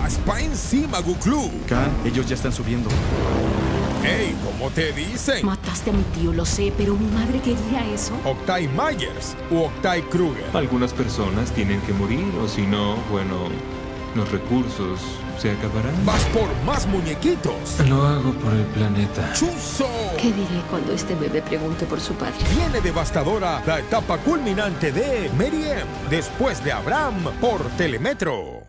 Vas pa' encima, Guklu. Khan, ellos ya están subiendo. Hey, ¿cómo te dicen? Mataste a mi tío, lo sé, pero mi madre quería eso. ¿Octay Myers u Octay Kruger? Algunas personas tienen que morir, o si no, bueno, los recursos se acabarán. Vas por más muñequitos. Lo hago por el planeta. ¡Chuzo! ¿Qué diré cuando este bebé pregunte por su padre? Viene devastadora la etapa culminante de Mary M. después de Abraham por Telemetro.